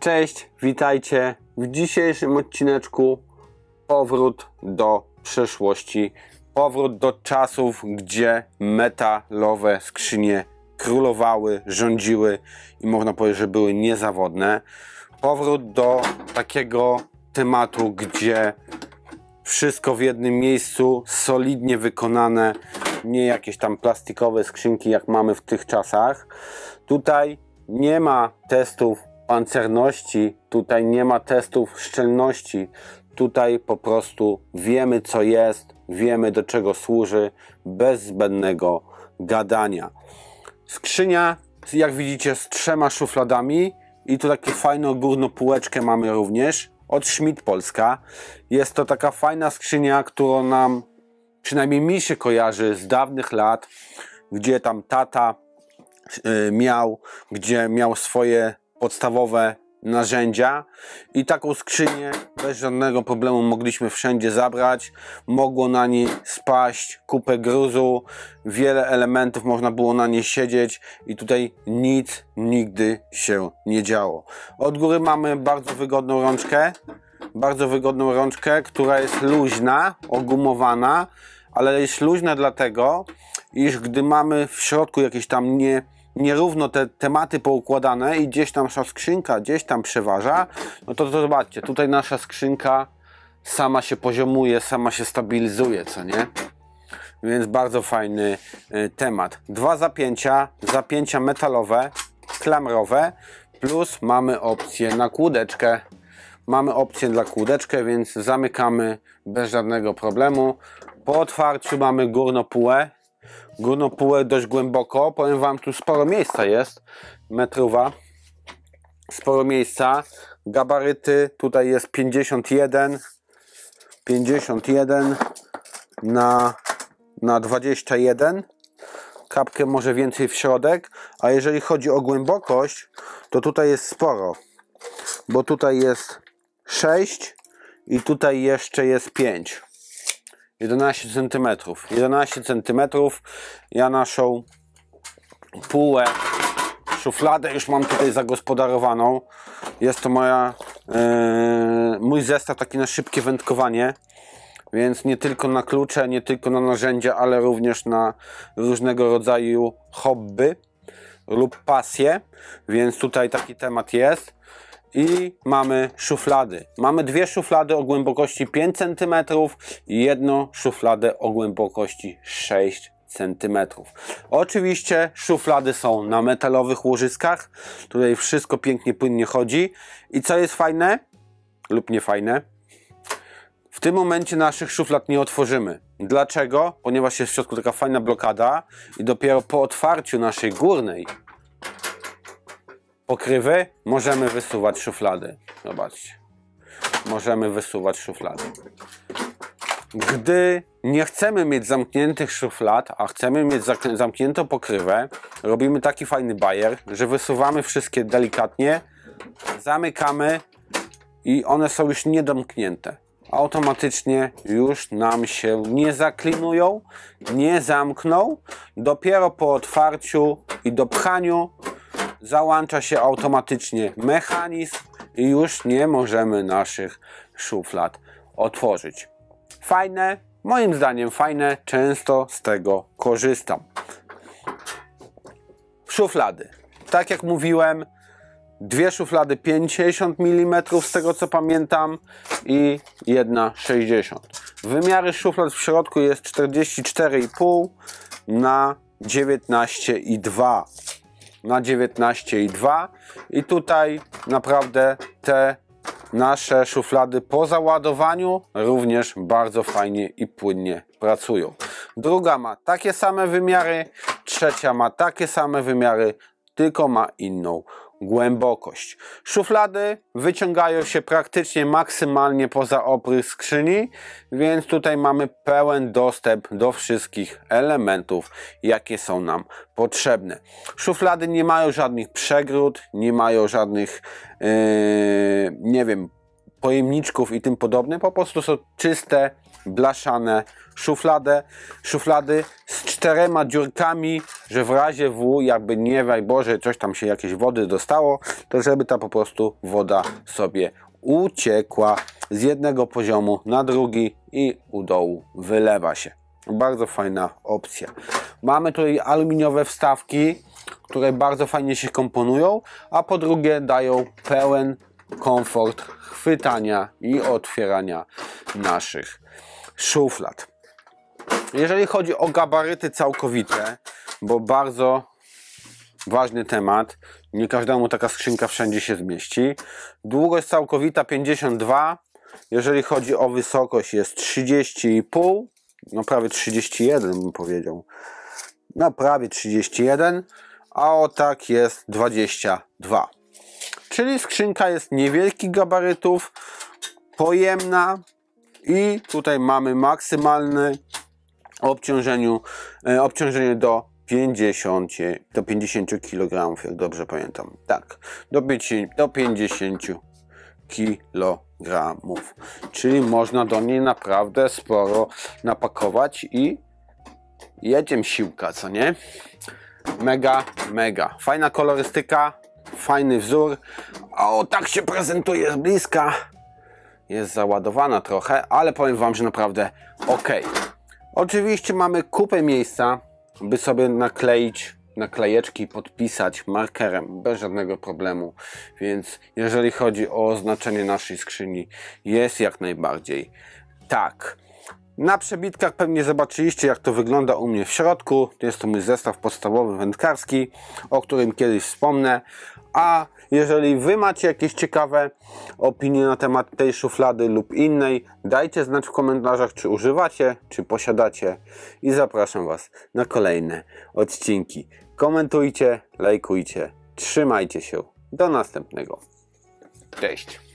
Cześć, witajcie. W dzisiejszym odcineczku powrót do przeszłości. Powrót do czasów, gdzie metalowe skrzynie królowały, rządziły i można powiedzieć, że były niezawodne. Powrót do takiego tematu, gdzie wszystko w jednym miejscu, solidnie wykonane, nie jakieś tam plastikowe skrzynki jak mamy w tych czasach. Tutaj nie ma testów pancerności, tutaj nie ma testów szczelności, tutaj po prostu wiemy co jest, wiemy do czego służy, bez zbędnego gadania. Skrzynia, jak widzicie, z 3 szufladami i tu takie fajną górną półeczkę mamy również od Schmidt Polska. Jest to taka fajna skrzynia, którą nam, przynajmniej mi się kojarzy z dawnych lat, gdzie tam tata gdzie miał swoje podstawowe narzędzia i taką skrzynię bez żadnego problemu mogliśmy wszędzie zabrać. Mogło na niej spaść kupę gruzu, wiele elementów, można było na niej siedzieć i tutaj nic nigdy się nie działo. Od góry mamy bardzo wygodną rączkę, która jest luźna, ogumowana, ale jest luźna dlatego, iż gdy mamy w środku jakieś tam nierówno te tematy poukładane i gdzieś tam nasza skrzynka gdzieś tam przeważa, no to zobaczcie, tutaj nasza skrzynka sama się poziomuje, sama się stabilizuje, co nie? Więc bardzo fajny temat. 2 zapięcia metalowe, klamrowe, plus mamy opcję na kłódeczkę. Mamy opcję dla kłódeczkę, więc zamykamy bez żadnego problemu. Po otwarciu mamy górną półę dość głęboko, powiem wam, tu sporo miejsca jest, metrowa, sporo miejsca, gabaryty, tutaj jest 51 na 21, kapkę może więcej w środek, a jeżeli chodzi o głębokość, to tutaj jest sporo, bo tutaj jest 6 i tutaj jeszcze jest 5. 11 cm. 11 cm. Ja naszą półę, szufladę już mam tutaj zagospodarowaną. Jest to mój zestaw taki na szybkie wędkowanie. Więc nie tylko na klucze, nie tylko na narzędzia, ale również na różnego rodzaju hobby lub pasje. Więc tutaj taki temat jest. I mamy szuflady. Mamy 2 szuflady o głębokości 5 cm i 1 szufladę o głębokości 6 cm. Oczywiście szuflady są na metalowych łożyskach. Tutaj wszystko pięknie, płynnie chodzi. I co jest fajne lub nie fajne? W tym momencie naszych szuflad nie otworzymy. Dlaczego? Ponieważ jest w środku taka fajna blokada i dopiero po otwarciu naszej górnej pokrywy możemy wysuwać szuflady. Zobaczcie. Możemy wysuwać szuflady. Gdy nie chcemy mieć zamkniętych szuflad, a chcemy mieć zamkniętą pokrywę, robimy taki fajny bajer, że wysuwamy wszystkie delikatnie, zamykamy i one są już niedomknięte. Automatycznie już nam się nie zaklinują, nie zamkną. Dopiero po otwarciu i dopchaniu załącza się automatycznie mechanizm i już nie możemy naszych szuflad otworzyć. Fajne, moim zdaniem fajne, często z tego korzystam. Szuflady. Tak jak mówiłem, 2 szuflady 50 mm z tego co pamiętam i 1 60. Wymiary szuflad w środku jest 44,5 na 19,2. Na 19,2 i tutaj naprawdę te nasze szuflady po załadowaniu również bardzo fajnie i płynnie pracują. Druga ma takie same wymiary, trzecia ma takie same wymiary, tylko ma inną głębokość. Szuflady wyciągają się praktycznie maksymalnie poza oprysk skrzyni, więc tutaj mamy pełen dostęp do wszystkich elementów, jakie są nam potrzebne. Szuflady nie mają żadnych przegród, nie mają żadnych nie wiem, pojemniczków i tym podobne, po prostu są czyste, blaszane szuflady z 4 dziurkami, że w razie W, jakby nie daj Boże, coś tam się jakieś wody dostało, to żeby ta po prostu woda sobie uciekła z jednego poziomu na drugi i u dołu wylewa się. Bardzo fajna opcja. Mamy tutaj aluminiowe wstawki, które bardzo fajnie się komponują, a po drugie dają pełen komfort chwytania i otwierania naszych szuflad. Jeżeli chodzi o gabaryty całkowite, bo bardzo ważny temat, nie każdemu taka skrzynka wszędzie się zmieści. Długość całkowita 52, jeżeli chodzi o wysokość jest 30,5, no prawie 31 bym powiedział, no prawie 31, a o tak jest 22. Czyli skrzynka jest niewielkich gabarytów, pojemna i tutaj mamy maksymalne obciążenie do 50 kg, jak dobrze pamiętam. Tak, do 50 kg. Czyli można do niej naprawdę sporo napakować i jedziemy siłka, co nie? Mega. Fajna kolorystyka, fajny wzór. O, tak się prezentuje z bliska. Jest załadowana trochę, ale powiem wam, że naprawdę ok. Oczywiście mamy kupę miejsca, by sobie nakleić naklejeczki, podpisać markerem bez żadnego problemu. Więc jeżeli chodzi o oznaczenie naszej skrzyni, jest jak najbardziej tak. Na przebitkach pewnie zobaczyliście, jak to wygląda u mnie w środku. Jest to mój zestaw podstawowy wędkarski, o którym kiedyś wspomnę. A jeżeli wy macie jakieś ciekawe opinie na temat tej szuflady lub innej, dajcie znać w komentarzach, czy używacie, czy posiadacie. I zapraszam was na kolejne odcinki. Komentujcie, lajkujcie, trzymajcie się. Do następnego. Cześć.